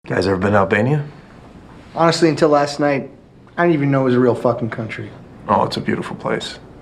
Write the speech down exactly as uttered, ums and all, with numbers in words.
Guys ever been to Albania? Honestly, until last night, I didn't even know it was a real fucking country. Oh, it's a beautiful place.